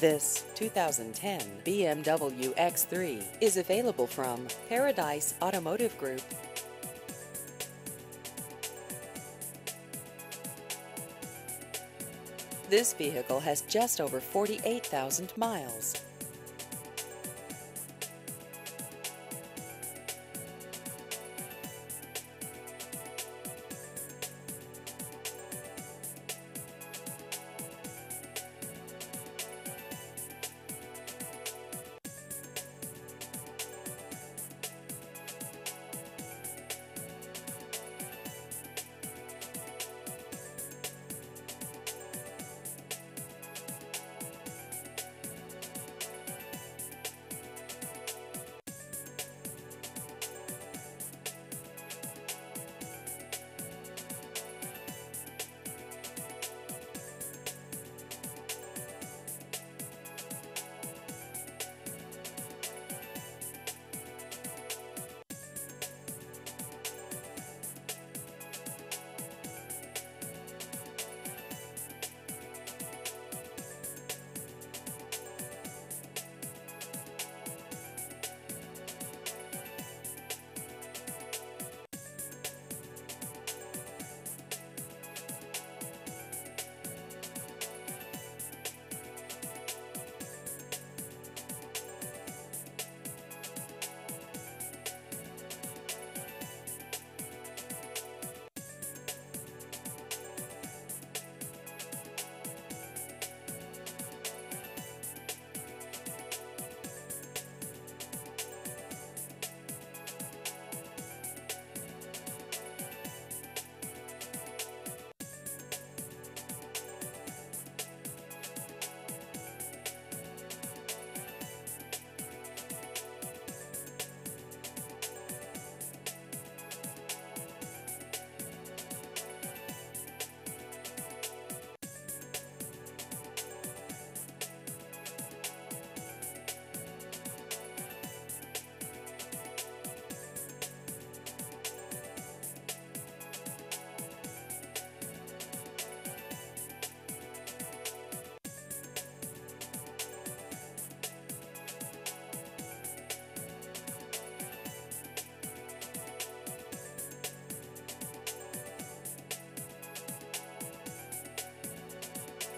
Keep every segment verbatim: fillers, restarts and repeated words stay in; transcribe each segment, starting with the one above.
This two thousand ten B M W X three is available from Paradise Automotive Group. This vehicle has just over forty-eight thousand miles.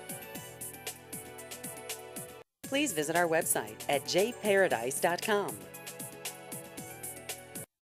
Please visit our website at j paradise dot com.